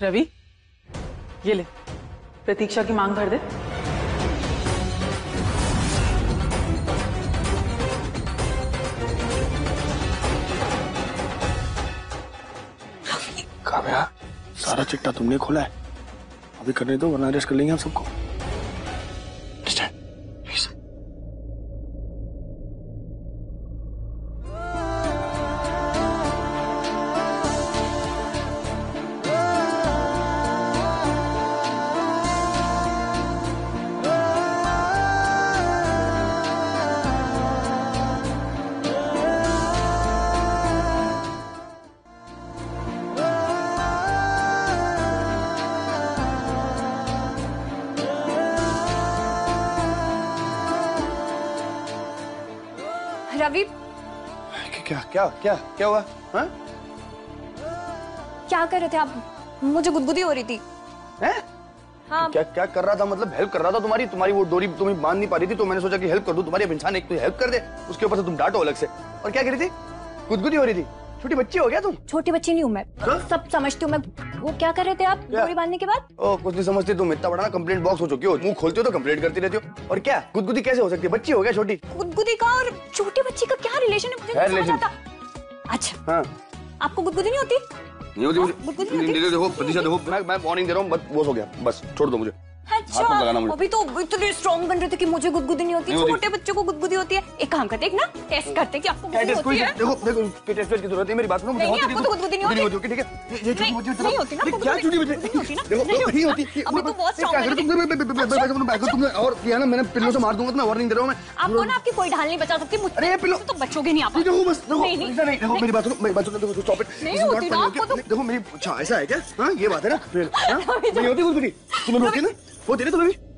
रवि, ये ले, प्रतीक्षा की मांग भर दे। काव्या, सारा चिट्टा तुमने खोला है, अभी करने दो वरना अरेस्ट कर लेंगे हम सबको। रवि, क्या क्या क्या क्या हुआ? हाँ? क्या कर रहे थे आप? मुझे गुदगुदी हो रही थी। हैं? हाँ। क्या क्या कर रहा था? मतलब हेल्प कर रहा था तुम्हारी वो डोरी तुम्हें बांध नहीं पा रही थी तो मैंने सोचा कि हेल्प कर दूं। तुम्हारी अब इंसान एक तो हेल्प कर दे, उसके ऊपर से तुम डांटो अलग से। और क्या कर रही थी? गुदगुदी हो रही थी? छोटी बच्ची हो गया तुम? छोटी बच्ची नहीं हूँ मैं, सब समझती हूँ मैं। वो क्या कर रहे थे आप डोरी बांधने के बाद? ओ, कुछ नहीं समझती तुम। इतना बड़ा ना कंप्लेंट बॉक्स हो चुकी हो, मुंह खोलते हो तो कंप्लेंट करती रहती हो। और क्या गुदगुदी कैसे हो सकती है? बच्ची हो गया छोटी। गुदगुदी का और छोटी बच्ची का क्या रिलेशन है? मुझे नहीं समझ आता। अच्छा, हाँ, आपको गुदगुदी नहीं होती? नहीं होती मुझे। देखो प्रतीक्षा, देखो मैं वार्निंग दे रहा हूँ, बस हो गया, बस छोड़ दो मुझे। अच्छा, अभी तो इतने स्ट्रॉन्ग बन रहे थे कि मुझे गुदगुदी नहीं होती। छोटे बच्चों को गुदगुदी होती है। एक काम करते हैं ना, टेस्ट करते हैं कि आपको गुदगुदी होती है। देखो देखो टेस्ट की जरूरत है, मेरी बात सुनो। नहीं, आपको तो गुदगुदी नहीं होती। ठीक है, ये छोटी बच्ची नहीं होती ना, क्या छोटी बच्ची? देखो नहीं होती। अभी तो बहुत स्ट्रॉन्ग है। तुमने और किया ना, मैंने पिल्लों से मार दूंगा। मैं वार्निंग दे रहा हूँ। मैं आपको ना आपकी कोई ढाल नहीं बचा सकती। अरे ये पिल्लो तो बच्चोगे नहीं आप। देखो बस, देखो नहीं, देखो मेरी बात सुनो, देखो स्टॉप इट। नहीं होती ना आपको तो। देखो मेरी, अच्छा ऐसा है क्या? हाँ ये बात है ना, नहीं होती गुदगुदी। तुम्हें होती है ना? होती है ना तुम्हें भी?